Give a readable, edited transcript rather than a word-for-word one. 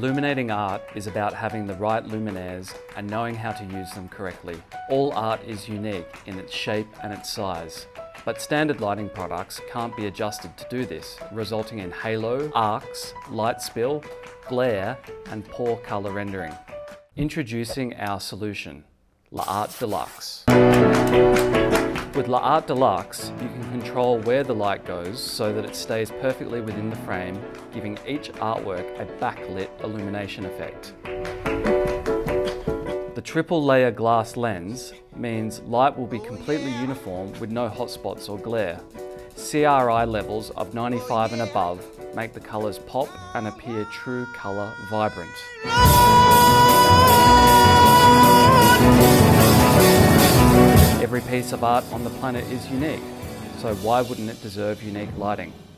Illuminating art is about having the right luminaires and knowing how to use them correctly. All art is unique in its shape and its size, but standard lighting products can't be adjusted to do this, resulting in halo, arcs, light spill, glare, and poor colour rendering. Introducing our solution, L'Art Deluxe. With L'Art Deluxe, you can control where the light goes so that it stays perfectly within the frame, giving each artwork a backlit illumination effect. The triple layer glass lens means light will be completely uniform with no hotspots or glare. CRI levels of 95 and above make the colours pop and appear true colour vibrant. Every piece of art on the planet is unique, so why wouldn't it deserve unique lighting?